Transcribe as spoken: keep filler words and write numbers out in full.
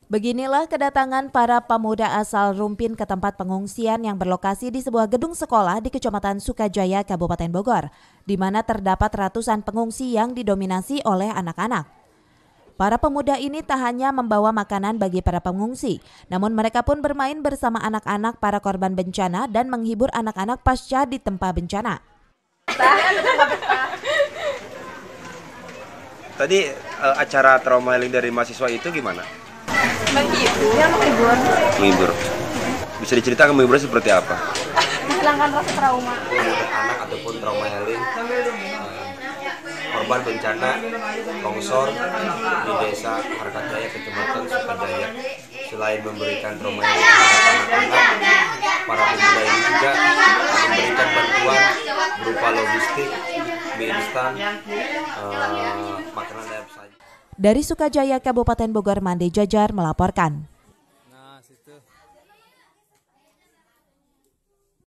Beginilah kedatangan para pemuda asal Rumpin ke tempat pengungsian yang berlokasi di sebuah gedung sekolah di Kecamatan Sukajaya, Kabupaten Bogor, di mana terdapat ratusan pengungsi yang didominasi oleh anak-anak. Para pemuda ini tak hanya membawa makanan bagi para pengungsi, namun mereka pun bermain bersama anak-anak para korban bencana dan menghibur anak-anak pasca ditempa bencana. Tadi uh, acara trauma healing dari mahasiswa itu gimana? Menghibur. Ya, menghibur. Menghibur. Bisa diceritakan menghibur seperti apa? Menghilangkan rasa trauma. Anak ataupun trauma healing korban bencana longsor di desa Harkajaya, Kecamatan Sukajaya. Selain memberikan trauma healing kepada anak-anak, para pemuda ini juga memberikan bantuan berupa logistik, mie instan, uh, makanan dan saja. Dari Sukajaya, Kabupaten Bogor, Mande Jajar melaporkan.